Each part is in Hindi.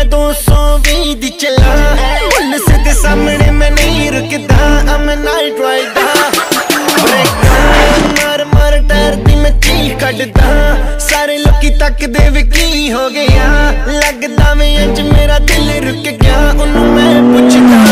मैं 220 दी चला, पुलिस दे सामने मैं नहीं रुकदा, I'm a night rider। मार मार टायर दी मैं चीख कटदा, सारे लोकी तकदे वे की हो गया, लगदा मैं अज मेरा दिल रुक गया, उन्हों मैं पुछदा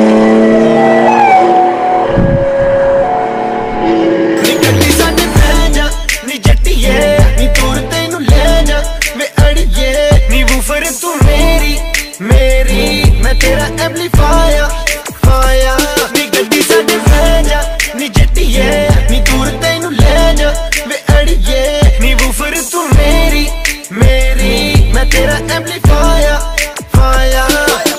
नी गड्डी साडे बह जा नी जट्टिए, नी दूर तैनू ले जा वे अड़िए, नी वूफर तू मेरी मेरी मैं तेरा एम्पलीफायर फायर। नी गड्डी साडे बह जा नी जट्टिए, नी दूर तैनू ले जा वे अड़िए, नी वूफर तू मेरी मेरी मैं तेरा एम्पलीफायर फायर।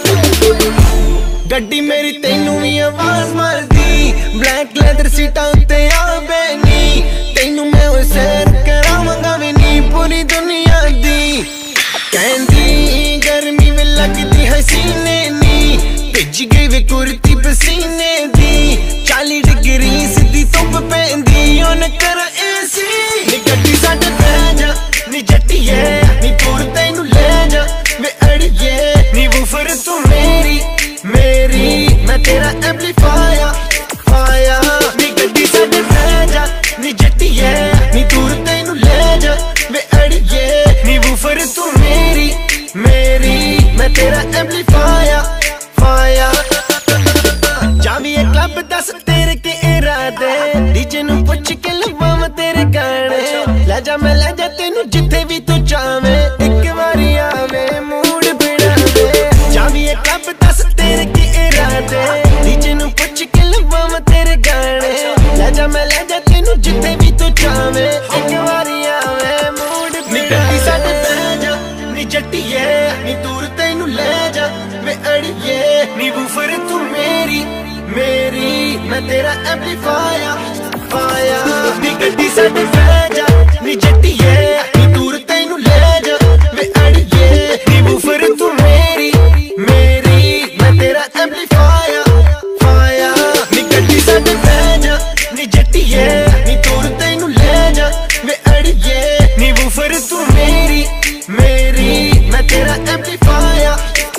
गड्डी मेरी तैनू भी आवाज मारदी, ब्लैक लेदर सीटा उत्ते आ बैनी, तैनू मैं वो सैर करावांगा भी नी पूरी दुनिया दी, कहंदी गर्मी में लगदी हसीने नी, भिज गई वे कुर्ती पसीने दी, 40 डिग्री सीधी धुप पैंदी उन कर एसी। नी गड्डी साडे बह जा नी जट्टिए, नी दूर तैनू ले जा वे अड़िए, नी वूफर तू मेरी मेरी मैं तेरा एम्पलीफायर फायर। नी गड्डी साडे बह जा नी जट्टिए, नी दूर तैनू ले जा वे अड़िए, नी वूफर तू मेरी मेरी मैं तेरा एम्पलीफायर फायर। जावी एक क्लब दस तेरे के इरादे, डीजे नू पुछ के लवां तेरे गाने, ले जा मैं ले जा तेनू जिथे भी तू चावे, एक बारी आवे मूड बिड़ावे। जावी एक क्लब दस तेरे के इरादे, डीजे नू पुछ के लवां तेरे गाने, ले जा मैं ले जा तेनू जिथे भी तू चावे, एक बारी आवे मूड बिड़ावे। साडे बह जा नी जट्टिए, नी दूर तैनू ले जा वे अड़िए, नी वूफर तू मेरी मेरी मैं तेरा एम्पलीफायर फायर। नी गड्डी साडे बह जा नी जट्टिए, नी दूर तैनू ले जा वे अड़िए, नी वूफर तू मेरी मेरी मैं तेरा एम्पलीफायर फायर। नी गड्डी साडे बह जा नी जट्टिए, नी दूर तैनू ले जा वे अड़िए, नी वूफर तू मेरी मेरी मैं तेरा एम्पलीफायर